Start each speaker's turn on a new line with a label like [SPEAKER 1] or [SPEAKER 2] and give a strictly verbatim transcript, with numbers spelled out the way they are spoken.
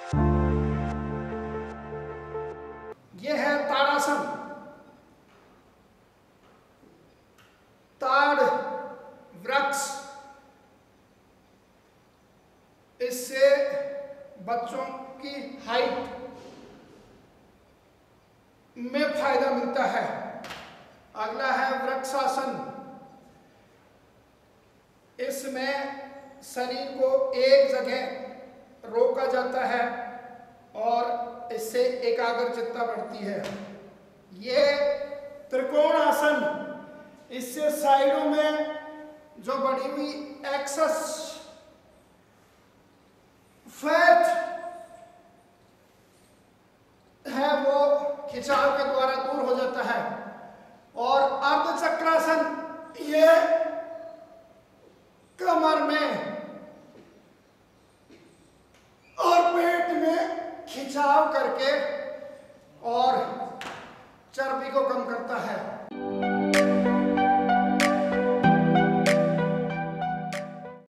[SPEAKER 1] यह है ताड़ासन। ताड़ वृक्ष, इससे बच्चों की हाइट में फायदा मिलता है। अगला है वृक्षासन। इसमें शरीर को एक जगह रोका जाता है और इससे एकाग्रचित्ता बढ़ती है। यह त्रिकोण आसन, इससे साइडों में जो बढ़ी हुई एक्सेस फैट है वो खिंचाव के द्वारा दूर हो जाता है। और अर्धचक्रासन, ये कमर में और पेट में खिंचाव करके और चर्बी को कम करता है।